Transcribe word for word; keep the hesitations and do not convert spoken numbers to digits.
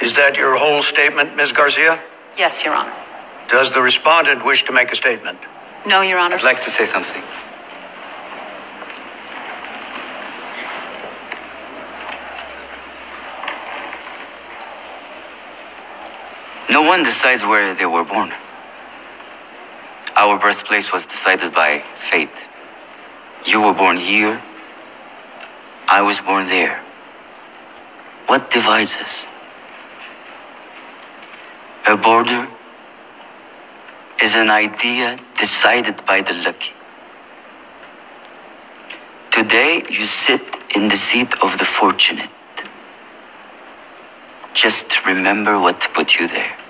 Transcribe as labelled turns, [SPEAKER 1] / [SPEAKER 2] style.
[SPEAKER 1] Is that your whole statement, Miz Garcia?
[SPEAKER 2] Yes, Your Honor.
[SPEAKER 1] Does the respondent wish to make a statement?
[SPEAKER 2] No, Your Honor.
[SPEAKER 3] I'd like to say something. No one decides where they were born. Our birthplace was decided by fate. You were born here. I was born there. What divides us? A border is an idea decided by the lucky. Today, you sit in the seat of the fortunate. Just remember what put you there.